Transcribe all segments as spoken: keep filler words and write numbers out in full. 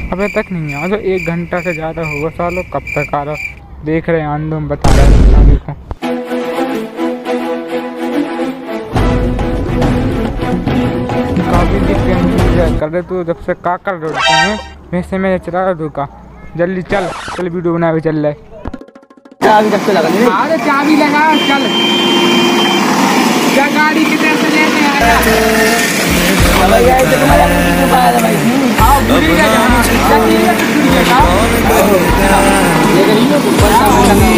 अबे तक नहीं आया, तो एक घंटा से ज़्यादा होगा सालों, कब तक आ रहा? देख रहे हैं आंदोलन बता रहे हैं शादी को। काफी दिक्कत कर रहे तू, जब से का कर रहे हैं वैसे मैं चला रहा तू का। जल्दी चल चल वीडियो बना के चल रहे। चाबी कब से लगा? अरे चाबी लगा चल, क्या गाड़ी कितने से लेके आया? भैया इसे तुम्हारा क्यों पाया भाई? आओ दूरी का जाना क्या चीज है दूरी का लेकिन ये तो पता नहीं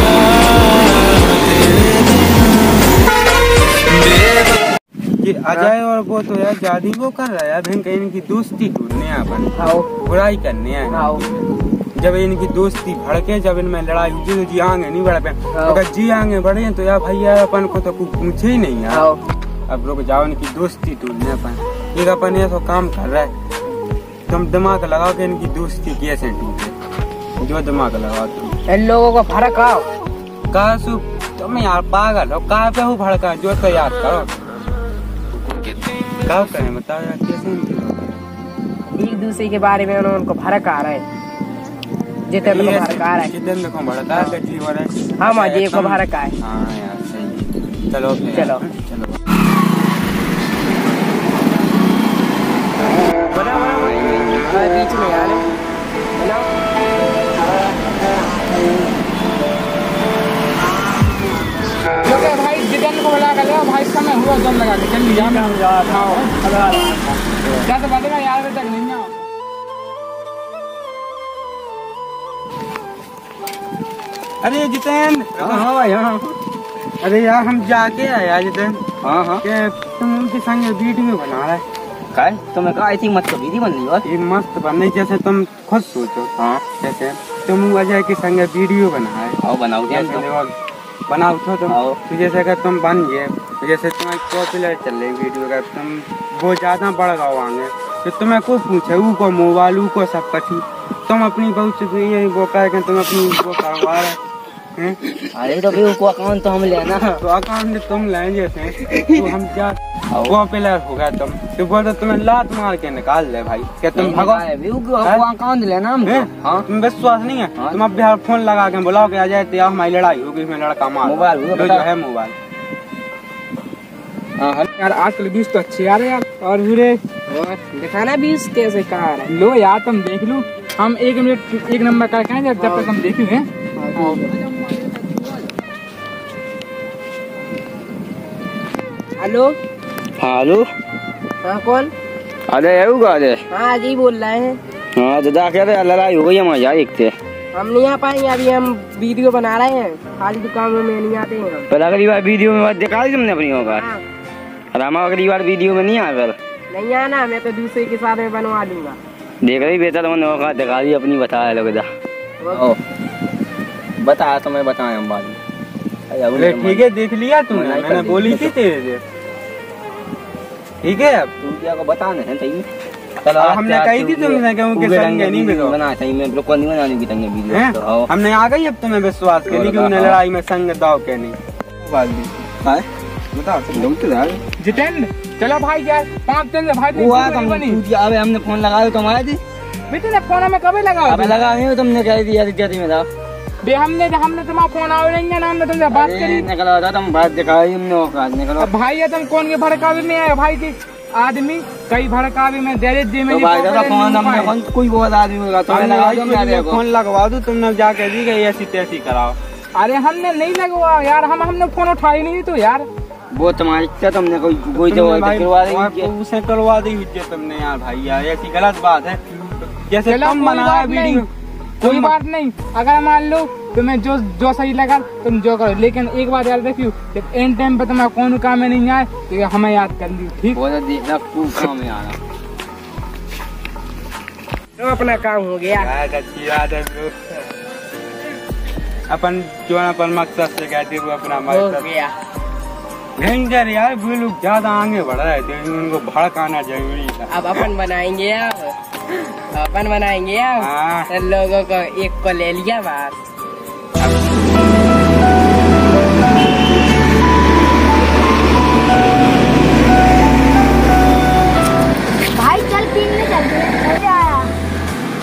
ये अजय और वो तो यार जादी वो कर रहा है यार, कहीं इनकी दोस्ती ढूंढने हैं अपन। आओ बुराई करने हैं। आओ जब इनकी दोस्ती भड़के, जब इनमें लड़ाई हुई तो जी आगे नहीं बढ़ पे, अगर जी आगे बढ़े तो यार भैया अपन को तो कुछ पूछे ही नहीं यार। आओ अब रुक जाओ, इनकी दोस्ती ढूंढने अपन। एक अपन ये तो काम कर रहा है, तुम दिमाग लगाओ कि इनकी दोस्ती कैसे टूटे, जो दिमाग लगाओ तुम। इन लोगों को फर्क आओ कहा सु तुम यार पागल हो, कहा पे हो भड़का, जो तो याद करो क्या करें बताओ यार, कैसे इनकी लोग एक दूसरे के बारे में उनको फर्क आ रहा है। जितेंद्र को फर्क आ रहा है, जितेंद्र को भड़का है जी हो रहा है। हाँ अजय को फर्क आए। हाँ यार सही, चलो फिर चलो चलो बना बना बीच में यार भाई जितेंद्र को बुला कर लो भाई, समय हुआ दम लगा के चल लिया मैं क्या तो बजेगा यार तक नहीं आओ। अरे जितेंद्र, हाँ भाई हाँ। अरे यार हम जाके आए यार जितेंद्र। हाँ हाँ के तुम उनके संग वीडियो बना रहे क्या तुम्हें कहा थी मत कभी बन रही हो? ये मस्त बनने जैसे तुम खुद सोचो। हाँ जैसे तुम अजय के संग वीडियो बनाए। आओ बनाओ बनाओ तो तुम आओ। तो जैसे अगर तुम बन गए, जैसे तुम्हारी पॉपुलर चल रही वीडियो का, तुम वो ज्यादा बढ़ गए आगे तो तुम्हें को पूछे वो को मोबाइल वो को सब कछु, तुम अपनी बहुत से वो करके तुम अपनी वो करवा रहे हैं। अरे तो भी उसको अकाउंट तो हम लेना तो अकाउंट तुम लें जैसे तो हम क्या पॉपुलर हो गया तुम, तो वो तो तुम्हें लात मार के निकाल ले भाई, क्या तुम भगो अकाउंट लेना हम। हाँ तुम विश्वास नहीं है? तुम अब बिहार फोन लगा के बुलाओ के आ जाए तो हमारी लड़ाई होगी, इसमें लड़का मार मोबाइल जो है मोबाइल। यार आजकल बीस तो अच्छे आ रहे यार, और बुरे दिखाना बीस कैसे कहा रहा है? लो यार तुम देख लो, हम एक मिनट एक नंबर का कहें जब तक हम देखेंगे। हेलो हाँ हेलो, हाँ कौन? अरे अरे हाँ जी बोल रहे हैं। हाँ तो जाके लड़ाई हो गई हमारी यार, एक थे हम नहीं आ पाएंगे अभी, हम वीडियो बना रहे हैं, खाली दुकान में नहीं आते हैं हम। पर अगली बार वीडियो में बात दिखा दी तुमने अपनी होगा। हाँ। और हम अगली बार वीडियो में नहीं आए, फिर नहीं आना, मैं तो दूसरे के साथ में बनवा लूंगा। देख रही बेहतर मैंने होगा दिखा दी अपनी, बताया लोग बताया तो मैं बताया हम बाद में। ठीक है देख लिया तुमने, मैंने बोली थी तेरे से। ठीक है अब तू क्या को बताना है सही? हमने कही थी तुमने कि उनके संग नहीं बिगड़ो बना सही में ब्लॉक नहीं बनाने की तंगे वीडियो तो हमने आ गई अब तुम्हें विश्वास के लिए कि उन्हें लड़ाई में संग दाव के नहीं हां बताओ तुम तो यार जितेंद्र चलो भाई यार पांच दिन से भाई हुआ तुम अबे हमने फोन लगाया तो हमारे थी बेटे ने फोन में कभी लगाया? अबे लगा नहीं तुमने कह दिया इज्जत में था बे, हमने हमने तुम्हारा फोन आवे नहीं ना, हमने तुमसे बात करी निकला था तुम बात दिखाई हमने औकात निकलो भाई। तुम कौन के भड़कावे में आए भाई की आदमी, कई भड़कावे में दे दे में भाई दादा फोन हमने फोन कोई बहुत आदमी होगा तो लगा दो मेरे को फोन लगवा दो, तुमने जाके दी गई ऐसी तैसी कराओ। अरे हमने नहीं लगवा यार, हम हमने फोन उठाई नहीं तो यार। वो तुम्हारी इच्छा, तुमने कोई कोई तो करवा देंगे उसे करवा दी इज्जत तुमने यार भाई, यार ऐसी गलत बात है। जैसे तुम बनाया वीडियो कोई बात नहीं, अगर मान लो तुम्हें जो जो सही लगा तुम जो करो, लेकिन एक बात याद रखियो जब एंड टाइम पे तुम्हारा कौन काम में नहीं आए तो हमें याद कर लियो ठीक? काम में आना तो अपना काम हो गया। अच्छी बात है अपन जो अपन मकसद से कहते वो अपना मकसद गया। भयंकर यार, वो लोग ज्यादा आगे बढ़ रहे थे, उनको भड़काना जरूरी था। अब अपन बनाएंगे अब अपन बनाएंगे अब लोगों को एक को ले लिया बस। भाई चल पीने चलते हैं, मजा आया।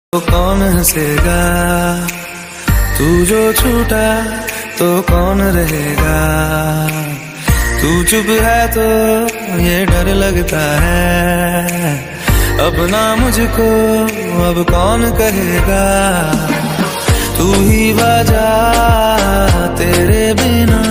तो कौन हंसेगा, तू जो छूटा तो कौन रहेगा। तू चुप है तो ये डर लगता है, अपना मुझको अब कौन कहेगा। तू ही वजह तेरे बिना